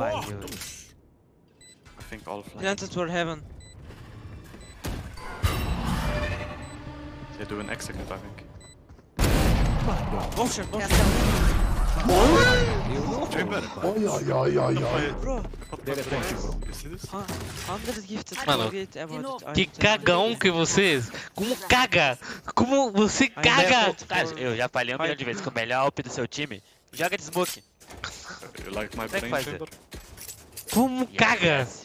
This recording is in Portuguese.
pariu. I think all flank. Planted for heaven. They do an execute, I think. Motion, motion. Bro, You see this? 100 gifted. Mano, Forget about it. Que cagão que vocês! Como caga? Como você caga? Caso, eu já falei 1 milhão de vezes que o melhor AWP do seu time joga de smoke. You like my Tem que brain fazer. chamber? Como caga?